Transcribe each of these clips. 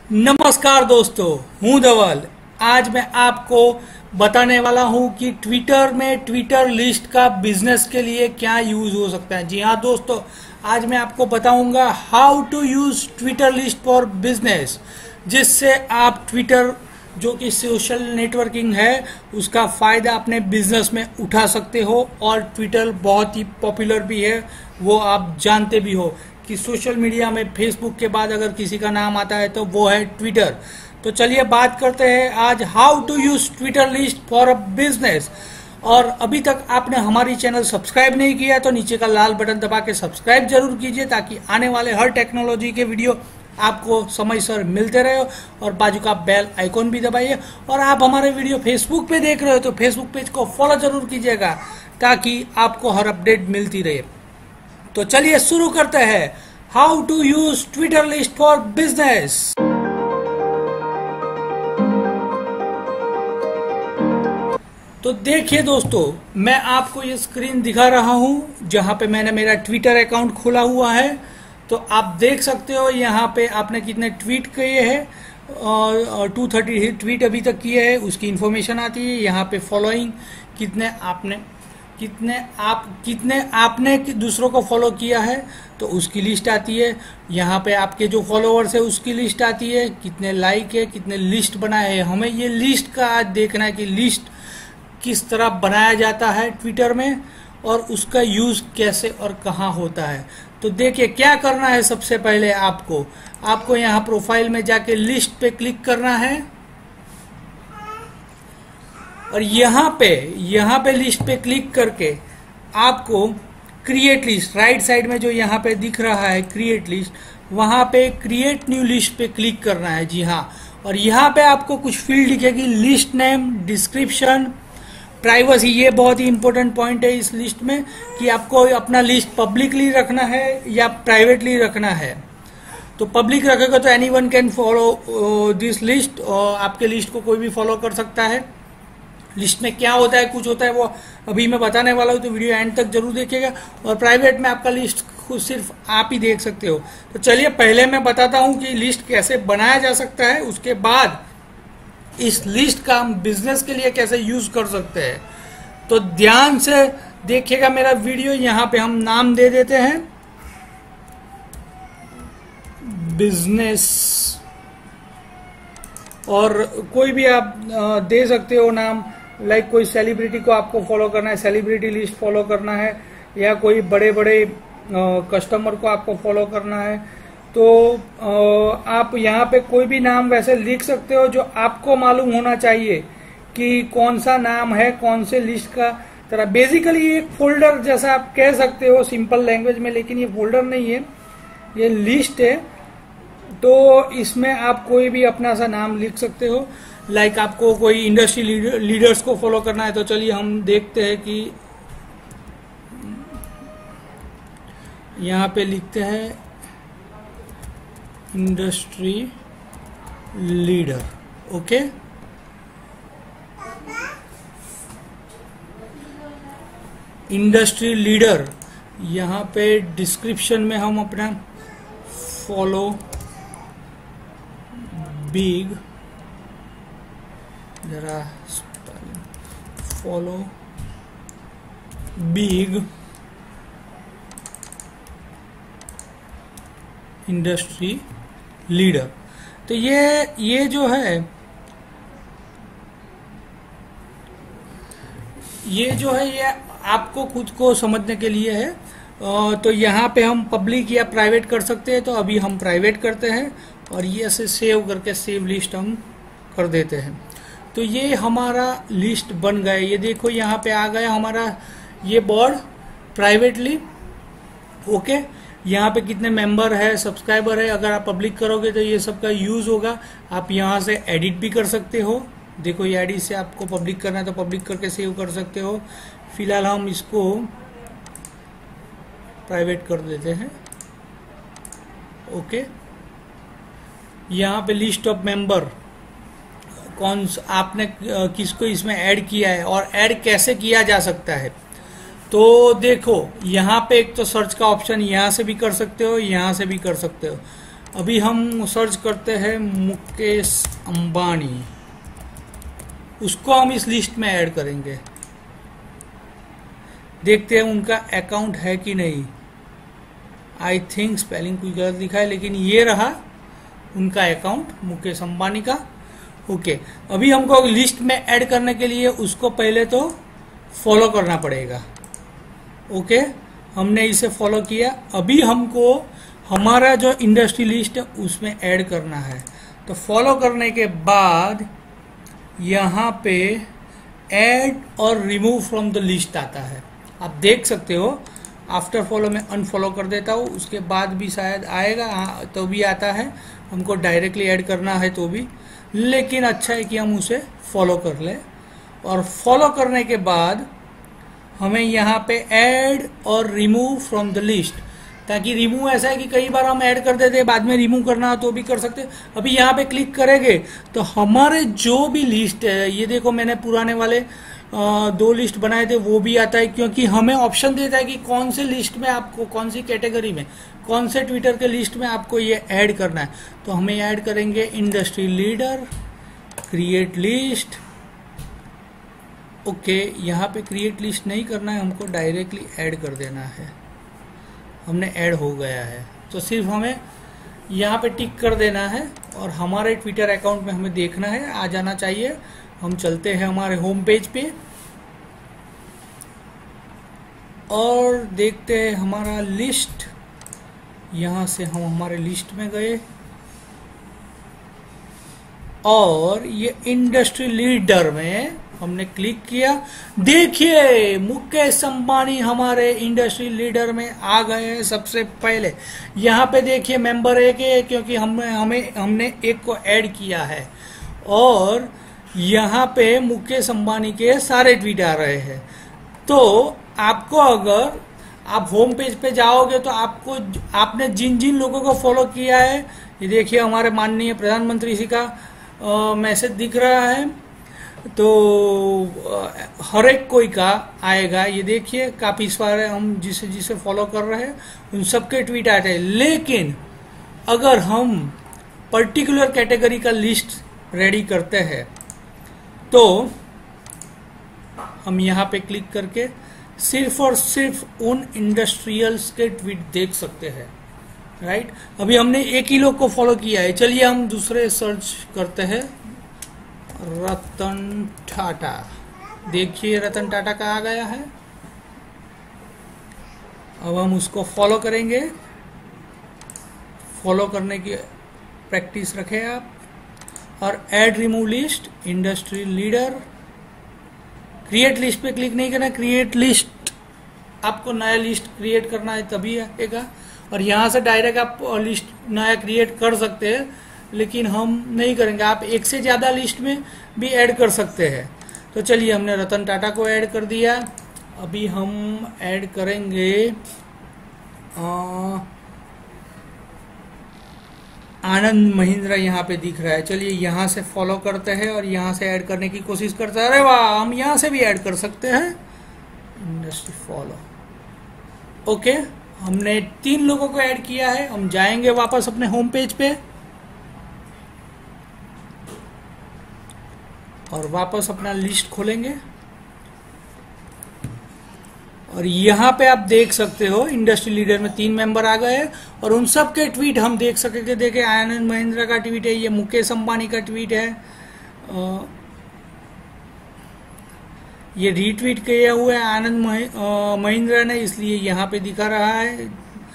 नमस्कार दोस्तों, हूं धवल। आज मैं आपको बताने वाला हूं कि ट्विटर में ट्विटर लिस्ट का बिजनेस के लिए क्या यूज हो सकता है। जी हाँ दोस्तों, आज मैं आपको बताऊंगा how to use Twitter list for business, जिससे आप ट्विटर जो कि सोशल नेटवर्किंग है उसका फायदा अपने बिजनेस में उठा सकते हो। और ट्विटर बहुत ही पॉपुलर भी है, वो आप जानते भी हो कि सोशल मीडिया में फेसबुक के बाद अगर किसी का नाम आता है तो वो है ट्विटर। तो चलिए बात करते हैं आज how to use Twitter list for a business. और अभी तक आपने हमारी चैनल सब्सक्राइब नहीं किया तो नीचे का लाल बटन दबा के सब्सक्राइब जरूर कीजिए, ताकि आने वाले हर टेक्नोलॉजी के वीडियो आपको समय सर मिलते रहे। और बाजू का बेल आइकॉन भी दबाइए। और आप हमारे वीडियो फेसबुक पे देख रहे हो तो फेसबुक पेज को फॉलो जरूर कीजिएगा, ताकि आपको हर अपडेट मिलती रहे। तो चलिए शुरू करते हैं how to use Twitter list for business. तो देखिए दोस्तों, मैं आपको ये स्क्रीन दिखा रहा हूं जहां पे मैंने मेरा ट्विटर अकाउंट खोला हुआ है। तो आप देख सकते हो यहाँ पे आपने कितने ट्वीट किए हैं और 230 ट्वीट अभी तक किए हैं, उसकी इंफॉर्मेशन आती है। यहाँ पे फॉलोइंग कितने आपने दूसरों को फॉलो किया है तो उसकी लिस्ट आती है। यहाँ पे आपके जो फॉलोअर्स है उसकी लिस्ट आती है, कितने लाइक है, कितने लिस्ट बनाए हैं। हमें ये लिस्ट का आज देखना है कि लिस्ट किस तरह बनाया जाता है ट्विटर में और उसका यूज कैसे और कहाँ होता है। तो देखिए क्या करना है। सबसे पहले आपको यहाँ प्रोफाइल में जाके लिस्ट पे क्लिक करना है और यहाँ पे लिस्ट पे क्लिक करके आपको क्रिएट लिस्ट, राइट साइड में जो यहाँ पे दिख रहा है क्रिएट लिस्ट, वहां पे क्रिएट न्यू लिस्ट पे क्लिक करना है। जी हाँ, और यहाँ पे आपको कुछ फील्ड दिखेगी, लिस्ट नेम, डिस्क्रिप्शन, प्राइवेसी। ये बहुत ही इंपॉर्टेंट पॉइंट है इस लिस्ट में कि आपको अपना लिस्ट पब्लिकली रखना है या प्राइवेटली रखना है। तो पब्लिक रखेगा तो anyone can follow this list, और आपके लिस्ट को कोई भी फॉलो कर सकता है। लिस्ट में क्या होता है, कुछ होता है, वो अभी मैं बताने वाला हूँ, तो वीडियो एंड तक जरूर देखिएगा। और प्राइवेट में आपका लिस्ट खुद सिर्फ आप ही देख सकते हो। तो चलिए पहले मैं बताता हूँ कि लिस्ट कैसे बनाया जा सकता है, उसके बाद इस लिस्ट का हम बिजनेस के लिए कैसे यूज कर सकते हैं। तो ध्यान से देखिएगा मेरा वीडियो। यहाँ पे हम नाम दे देते हैं बिजनेस, और कोई भी आप दे सकते हो नाम। लाइक कोई सेलिब्रिटी को आपको फॉलो करना है, सेलिब्रिटी लिस्ट फॉलो करना है, या कोई बड़े बड़े कस्टमर को आपको फॉलो करना है। तो आप यहाँ पे कोई भी नाम वैसे लिख सकते हो जो आपको मालूम होना चाहिए कि कौन सा नाम है, कौन से लिस्ट का तरह। बेसिकली एक फोल्डर जैसा आप कह सकते हो सिंपल लैंग्वेज में, लेकिन ये फोल्डर नहीं है, ये लिस्ट है। तो इसमें आप कोई भी अपना सा नाम लिख सकते हो। लाइक आपको कोई इंडस्ट्री लीडर्स को फॉलो करना है तो चलिए हम देखते हैं कि यहाँ पे लिखते हैं industry leader. Okay, industry leader. यहाँ पे डिस्क्रिप्शन में हम अपना फॉलो बिग, जरा फॉलो बिग इंडस्ट्री लीडर। तो ये जो है ये आपको खुद को समझने के लिए है। तो यहाँ पे हम पब्लिक या प्राइवेट कर सकते हैं, तो अभी हम प्राइवेट करते हैं और ये ऐसे सेव करके सेव लिस्ट हम कर देते हैं। तो ये हमारा लिस्ट बन गया। ये देखो यहाँ पे आ गया हमारा ये बोर्ड प्राइवेटली। ओके, यहाँ पे कितने मेंबर है, सब्सक्राइबर है। अगर आप पब्लिक करोगे तो ये सब का यूज होगा। आप यहाँ से एडिट भी कर सकते हो। देखो ये एडिट से आपको पब्लिक करना है तो पब्लिक करके सेव कर सकते हो। फिलहाल हम इसको प्राइवेट कर देते हैं। ओके, यहाँ पे लिस्ट ऑफ मेंबर, कौन आपने किसको इसमें ऐड किया है और ऐड कैसे किया जा सकता है। तो देखो यहाँ पे एक तो सर्च का ऑप्शन यहाँ से भी कर सकते हो, यहाँ से भी कर सकते हो। अभी हम सर्च करते हैं मुकेश अंबानी, उसको हम इस लिस्ट में ऐड करेंगे। देखते हैं उनका अकाउंट है कि नहीं। आई थिंक स्पेलिंग कुछ गलत लिखा है, लेकिन ये रहा उनका अकाउंट मुकेश अंबानी का। ओके, अभी हमको लिस्ट में ऐड करने के लिए उसको पहले तो फॉलो करना पड़ेगा। ओके, हमने इसे फॉलो किया। अभी हमको हमारा जो इंडस्ट्री लिस्ट है उसमें ऐड करना है। तो फॉलो करने के बाद यहाँ पे ऐड और रिमूव फ्रॉम द लिस्ट आता है। आप देख सकते हो, आफ्टर फॉलो में अनफॉलो कर देता हूँ, उसके बाद भी शायद आएगा। हाँ, तो भी आता है। हमको डायरेक्टली ऐड करना है तो भी, लेकिन अच्छा है कि हम उसे फॉलो कर लें। और फॉलो करने के बाद हमें यहाँ पे ऐड और रिमूव फ्रॉम द लिस्ट, ताकि रिमूव ऐसा है कि कई बार हम ऐड कर देते हैं, बाद में रिमूव करना हो तो भी कर सकते हैं। अभी यहाँ पे क्लिक करेंगे तो हमारे जो भी लिस्ट है, ये देखो मैंने पुराने वाले 2 लिस्ट बनाए थे, वो भी आता है, क्योंकि हमें ऑप्शन देता है कि कौन से लिस्ट में आपको, कौन सी कैटेगरी में, कौन से ट्विटर के लिस्ट में आपको ये ऐड करना है। तो हमें ऐड करेंगे industry leader, create list. Okay, यहाँ पे क्रिएट लिस्ट नहीं करना है, हमको डायरेक्टली ऐड कर देना है। हमने ऐड हो गया है, तो सिर्फ हमें यहाँ पे टिक कर देना है और हमारे ट्विटर अकाउंट में हमें देखना है, आ जाना चाहिए। हम चलते हैं हमारे होम पेज पे और देखते हैं हमारा लिस्ट। यहाँ से हम हमारे लिस्ट में गए और ये इंडस्ट्री लीडर में हमने क्लिक किया। देखिए मुकेश अंबानी हमारे इंडस्ट्री लीडर में आ गए हैं सबसे पहले। यहाँ पे देखिए मेंबर 1 है, क्योंकि हमने एक को ऐड किया है। और यहाँ पे मुकेश अंबानी के सारे ट्वीट आ रहे हैं। तो आपको, अगर आप होम पेज पे जाओगे तो आपको, आपने जिन जिन लोगों को फॉलो किया है, ये देखिए हमारे माननीय प्रधानमंत्री जी का मैसेज दिख रहा है, तो हर एक कोई का आएगा। ये देखिए काफी सारे हम जिसे जिसे फॉलो कर रहे हैं उन सबके ट्वीट आते हैं। लेकिन अगर हम पर्टिकुलर कैटेगरी का लिस्ट रेडी करते हैं तो हम यहाँ पे क्लिक करके सिर्फ और सिर्फ उन इंडस्ट्रियल्स के ट्वीट देख सकते हैं। राइट, अभी हमने एक ही लोग को फॉलो किया है। चलिए हम दूसरे सर्च करते हैं, रतन टाटा। देखिए रतन टाटा का आ गया है। अब हम उसको फॉलो करेंगे। फॉलो करने की प्रैक्टिस रखें आप। और add remove list, industry leader, create list पे क्लिक नहीं करना। क्रिएट लिस्ट, आपको नया लिस्ट क्रिएट करना है तभी आएगा। और यहाँ से डायरेक्ट आप लिस्ट नया क्रिएट कर सकते हैं, लेकिन हम नहीं करेंगे। आप एक से ज्यादा लिस्ट में भी ऐड कर सकते हैं। तो चलिए हमने रतन टाटा को ऐड कर दिया। अभी हम ऐड करेंगे आनंद महिंद्रा, यहाँ पे दिख रहा है। चलिए यहाँ से फॉलो करते हैं और यहाँ से ऐड करने की कोशिश करते हैं। अरे वाह, हम यहाँ से भी ऐड कर सकते हैं। Industry follow. ओके, हमने 3 लोगों को ऐड किया है। हम जाएंगे वापस अपने होम पेज पे और वापस अपना लिस्ट खोलेंगे। और यहाँ पे आप देख सकते हो इंडस्ट्री लीडर में 3 मेंबर आ गए और उन सब के ट्वीट हम देख सकेंगे। देखिए आनंद महिंद्रा का ट्वीट है, ये मुकेश अंबानी का ट्वीट है, ये रीट्वीट किया हुआ है आनंद महिंद्रा ने, इसलिए यहाँ पे दिखा रहा है।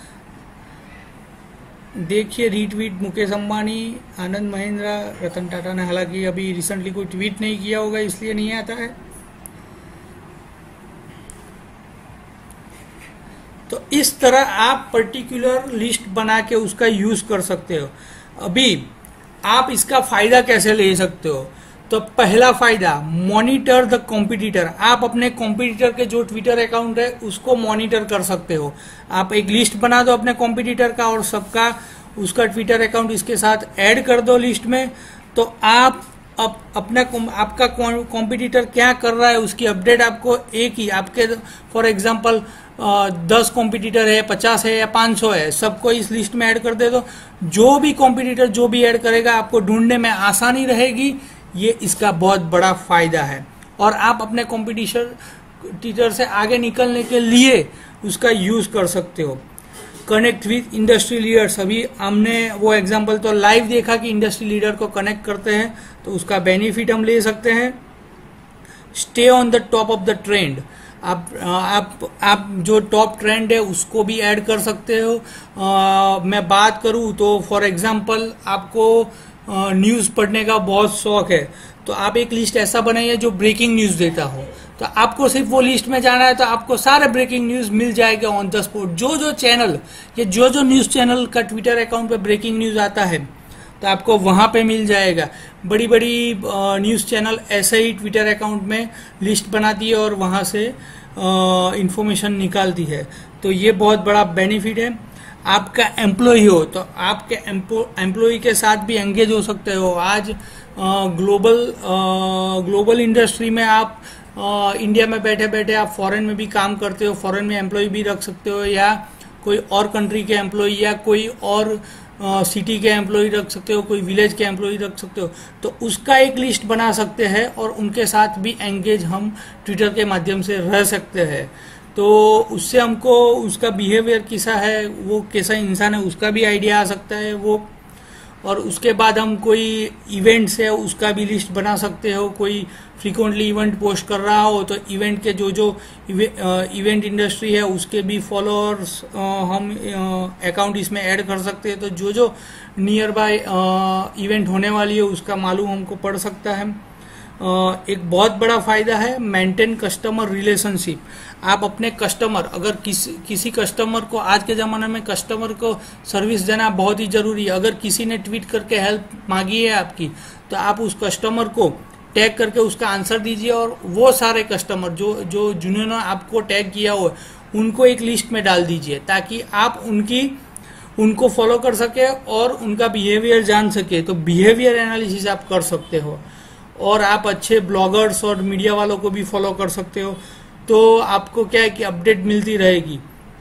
देखिए रीट्वीट मुकेश अंबानी, आनंद महिंद्रा, रतन टाटा ने हालांकि अभी रिसेंटली कोई ट्वीट नहीं किया होगा इसलिए नहीं आता है। तो इस तरह आप पर्टिकुलर लिस्ट बना के उसका यूज कर सकते हो। अभी आप इसका फायदा कैसे ले सकते हो? तो पहला फायदा, मॉनिटर द कॉम्पिटिटर। आप अपने कॉम्पिटिटर के जो ट्विटर अकाउंट है उसको मॉनिटर कर सकते हो। आप एक लिस्ट बना दो अपने कॉम्पिटिटर का और सबका उसका ट्विटर अकाउंट इसके साथ ऐड कर दो लिस्ट में, तो आप अपना आपका कॉम्पिटिटर क्या कर रहा है उसकी अपडेट आपको एक ही आपके फॉर एग्जांपल 10 कॉम्पिटिटर है, 50 है या 500 है, सबको इस लिस्ट में ऐड कर दे तो जो भी कॉम्पिटिटर जो भी ऐड करेगा आपको ढूंढने में आसानी रहेगी। ये इसका बहुत बड़ा फायदा है और आप अपने कॉम्पिटिटर से आगे निकलने के लिए उसका यूज कर सकते हो। कनेक्ट विथ इंडस्ट्री लीडर्स, अभी हमने वो एग्जांपल तो लाइव देखा कि इंडस्ट्री लीडर को कनेक्ट करते हैं तो उसका बेनिफिट हम ले सकते हैं। Stay on the top of the trend, आप जो टॉप ट्रेंड है उसको भी ऐड कर सकते हो। मैं बात करूं तो फॉर एग्जांपल आपको न्यूज़ पढ़ने का बहुत शौक है तो आप एक लिस्ट ऐसा बनाइए जो ब्रेकिंग न्यूज़ देता हो, तो आपको सिर्फ वो लिस्ट में जाना है तो आपको सारे ब्रेकिंग न्यूज़ मिल जाएगा ऑन द स्पॉट। जो चैनल या जो न्यूज़ चैनल का ट्विटर अकाउंट पे ब्रेकिंग न्यूज़ आता है तो आपको वहां पे मिल जाएगा। बड़ी बड़ी न्यूज़ चैनल ऐसे ही ट्विटर अकाउंट में लिस्ट बनाती है और वहां से इंफॉर्मेशन निकालती है, तो ये बहुत बड़ा बेनिफिट है। आपका एम्प्लॉय हो तो आपके एम्प्लॉय के साथ भी एंगेज हो सकते हो। आज ग्लोबल इंडस्ट्री में आप इंडिया में बैठे बैठे आप फॉरेन में भी काम करते हो, फॉरेन में एम्प्लॉय भी रख सकते हो या कोई और कंट्री के एम्प्लॉय या कोई और सिटी के एम्प्लॉय रख सकते हो, कोई विलेज के एम्प्लॉय रख सकते हो, तो उसका एक लिस्ट बना सकते हैं और उनके साथ भी एंगेज हम ट्विटर के माध्यम से रह सकते हैं। तो उससे हमको उसका बिहेवियर कैसा है, वो कैसा इंसान है उसका भी आइडिया आ सकता है वो। और उसके बाद हम कोई इवेंट्स है उसका भी लिस्ट बना सकते हो। कोई फ्रीक्वेंटली इवेंट पोस्ट कर रहा हो तो इवेंट के जो इवेंट इंडस्ट्री है उसके भी फॉलोअर्स हम अकाउंट इसमें ऐड कर सकते हैं, तो जो नियर बाय इवेंट होने वाली है उसका मालूम हमको पड़ सकता है। एक बहुत बड़ा फायदा है मेंटेन कस्टमर रिलेशनशिप। आप अपने कस्टमर, अगर किसी कस्टमर को, आज के ज़माने में कस्टमर को सर्विस देना बहुत ही ज़रूरी है। अगर किसी ने ट्वीट करके हेल्प मांगी है आपकी तो आप उस कस्टमर को टैग करके उसका आंसर दीजिए और वो सारे कस्टमर जो जिन्होंने आपको टैग किया हो उनको एक लिस्ट में डाल दीजिए ताकि आप उनको फॉलो कर सके और उनका बिहेवियर जान सके। तो बिहेवियर एनालिसिस आप कर सकते हो और आप अच्छे ब्लॉगर्स और मीडिया वालों को भी फॉलो कर सकते हो, तो आपको क्या है कि अपडेट मिलती रहेगी।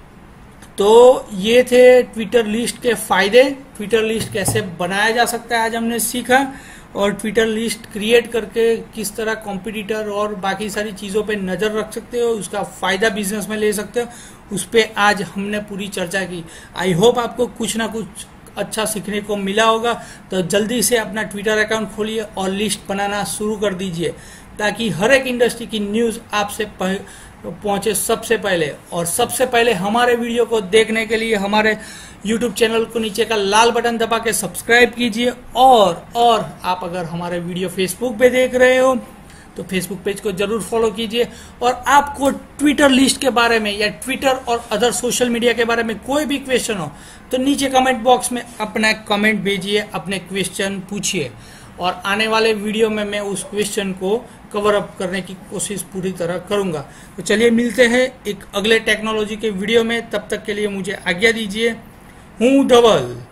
तो ये थे ट्विटर लिस्ट के फायदे। ट्विटर लिस्ट कैसे बनाया जा सकता है आज हमने सीखा, और ट्विटर लिस्ट क्रिएट करके किस तरह कॉम्पिटिटर और बाकी सारी चीज़ों पे नज़र रख सकते हो, उसका फ़ायदा बिजनेस में ले सकते हो, उस पर आज हमने पूरी चर्चा की। आई होप आपको कुछ ना कुछ अच्छा सीखने को मिला होगा। तो जल्दी से अपना ट्विटर अकाउंट खोलिए और लिस्ट बनाना शुरू कर दीजिए ताकि हर एक इंडस्ट्री की न्यूज़ आपसे पहुंचे सबसे पहले। और सबसे पहले हमारे वीडियो को देखने के लिए हमारे YouTube चैनल को नीचे का लाल बटन दबा के सब्सक्राइब कीजिए। और आप अगर हमारे वीडियो फेसबुक पे देख रहे हो तो फेसबुक पेज को जरूर फॉलो कीजिए। और आपको ट्विटर लिस्ट के बारे में या ट्विटर और अदर सोशल मीडिया के बारे में कोई भी क्वेश्चन हो तो नीचे कमेंट बॉक्स में अपना कमेंट भेजिए, अपने क्वेश्चन पूछिए और आने वाले वीडियो में मैं उस क्वेश्चन को कवर अप करने की कोशिश पूरी तरह करूंगा। तो चलिए मिलते हैं एक अगले टेक्नोलॉजी के वीडियो में, तब तक के लिए मुझे आज्ञा दीजिए। हूँ धवल।